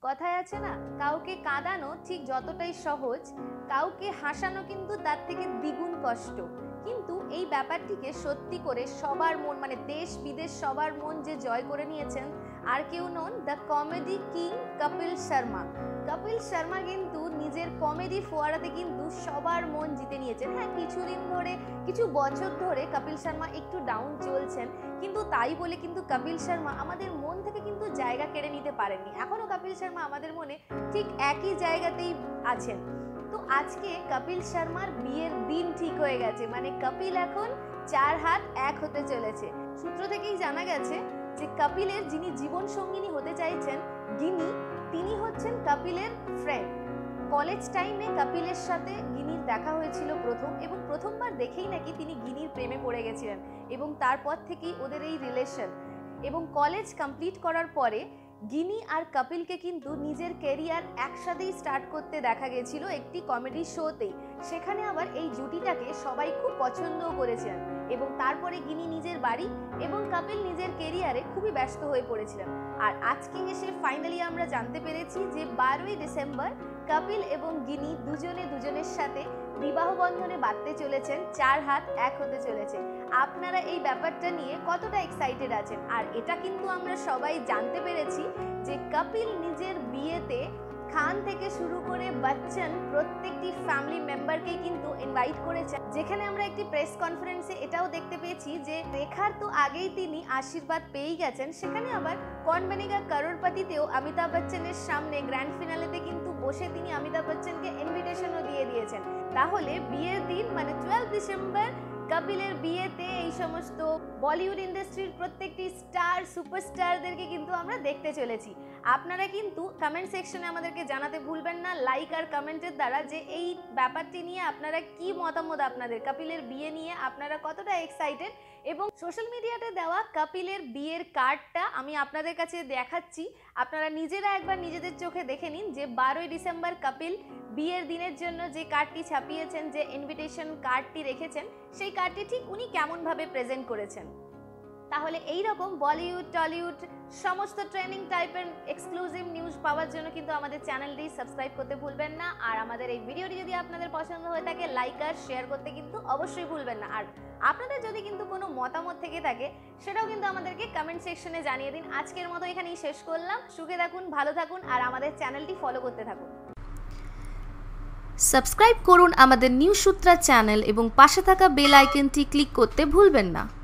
কথায় আছে না, কাউকে কাঁদানো ঠিক যতটাই সহজ, কাউকে হাসানো কিন্তু তার থেকে দ্বিগুণ কষ্ট। কিন্তু এই ব্যাপারটিকে সত্যি করে সবার মন, মানে দেশ বিদেশ সবার মন যে জয় করে নিয়েছেন, আর কেউ নন, the comedy king Kapil Sharma. Kapil Sharma কিন্তু নিজের কমেডি ফোয়ারাতে কিন্তু সবার মন জিতে নিয়েছেন। হ্যাঁ, কিছুদিন ধরে, কিছু বছর ধরে কপিল শর্মা একটু ডাউন চলছেন, কিন্তু তাই বলে কিন্তু কপিল শর্মা আমাদের মন থেকে কিন্তু জায়গা কেড়ে নিতে পারেননি। এখনো কপিল শর্মা আমাদের মনে ঠিক একই জায়গাতেই আছেন। তো আজকে কপিল শর্মার বিয়ের দিন ঠিক হয়ে গেছে, মানে কপিল এখন 4 হাত 1 হতে চলেছে। সূত্র থেকেই জানা গেছে যে কপিলের যিনি জীবন সঙ্গিনী হতে চাইছেন, গিনি, তিনি হচ্ছেন কপিলের ফ্রেন্ড। কলেজ টাইমে কপিলের সাথে গিনির দেখা হয়েছিল প্রথম, এবং প্রথমবার দেখেই নাকি তিনি গিনির প্রেমে পড়ে গেছিলেন, এবং তারপর থেকেই ওদের এই রিলেশন। এবং কলেজ কমপ্লিট করার পরে গিনি আর কপিলকে কিন্তু নিজের ক্যারিয়ার একসাথেই স্টার্ট করতে দেখা গেছিল একটি কমেডি শোতেই। সেখানে আবার এই জুটিটাকে সবাই খুব পছন্দও করেছিলেন, এবং তারপরে গিনি নিজের বাড়ি এবং কপিল নিজের ক্যারিয়ারে খুবই ব্যস্ত হয়ে পড়েছিলেন। আর আজকে এসে ফাইনালি আমরা জানতে পেরেছি যে 12ই ডিসেম্বর কপিল এবং গিনি দুজনে দুজনের সাথে বিবাহ বন্ধনে বাঁধতে চলেছেন, 4 হাত 1 হতে চলেছে। আপনারা এই ব্যাপারটা নিয়ে কতটা এক্সাইটেড আছেন? আর এটা কিন্তু আমরা সবাই জানতে পেরেছি যে কপিল নিজের বিয়েতে খান থেকে শুরু করে বচ্চন প্রত্যেকটি ফ্যামিলি মেম্বারকে কিন্তু ইনভাইট করেছেন, যেখানে আমরা একটি প্রেস কনফারেন্সে এটাও দেখতে পেয়েছি যে রেখার তো আগেই তিনি আশীর্বাদ পেয়েই গেছেন, সেখানে আবার কৌন বনেগা করোড়পতিতেও অমিতাভ বচ্চনের সামনে গ্র্যান্ড ফিনালেতে কিন্তু বসে তিনি অমিতাভ বচ্চনকে ইনভিটেশনও দিয়ে দিয়েছেন। তাহলে বিয়ের দিন মানে 12 ডিসেম্বর কপিলের বিয়েতে এই সমস্ত বলিউড ইন্ডাস্ট্রির প্রত্যেকটি স্টার সুপারস্টারদেরকে কিন্তু আমরা দেখতে চলেছি। আপনারা কিন্তু কমেন্ট সেকশনে আমাদেরকে জানাতে ভুলবেন না লাইক আর কমেন্টের দ্বারা যে এই ব্যাপারটি নিয়ে আপনারা কি মতামত, আপনাদের কপিলের বিয়ে নিয়ে আপনারা কতটা এক্সাইটেড। এবং সোশ্যাল মিডিয়াতে দেওয়া কপিলের বিয়ের কার্ডটা আমি আপনাদের কাছে দেখাচ্ছি, আপনারা নিজেরা একবার নিজেদের চোখে দেখে নিন যে 12ই ডিসেম্বর কপিল বিয়ের দিনের জন্য যে কার্ডটি ছাপিয়েছেন, যে ইনভিটেশন কার্ডটি রেখেছেন, সেই কার্ডটি ঠিক উনি কেমনভাবে প্রেজেন্ট করেছেন। তাহলে এই রকম বলিউড টলিউড সমস্ত ট্রেন্ডিং টাইপের এক্সক্লুসিভ নিউজ পাওয়ার জন্য কিন্তু আমাদের চ্যানেলটি সাবস্ক্রাইব করতে ভুলবেন না। আর আমাদের এই ভিডিওটি যদি আপনাদের পছন্দ হয়ে থাকে লাইক আর শেয়ার করতে কিন্তু অবশ্যই ভুলবেন না। আর আপনাদের যদি কিন্তু কোনো মতামত থেকে থাকে সেটাও কিন্তু আমাদেরকে কমেন্ট সেকশনে জানিয়ে দিন। আজকের মতো এখানেই শেষ করলাম। সুখে থাকুন, ভালো থাকুন, আর আমাদের চ্যানেলটি ফলো করতে থাকুন। সাবস্ক্রাইব করুন আমাদের নিউজ সূত্রা চ্যানেল এবং পাশে থাকা বেল আইকনটি ক্লিক করতে ভুলবেন না।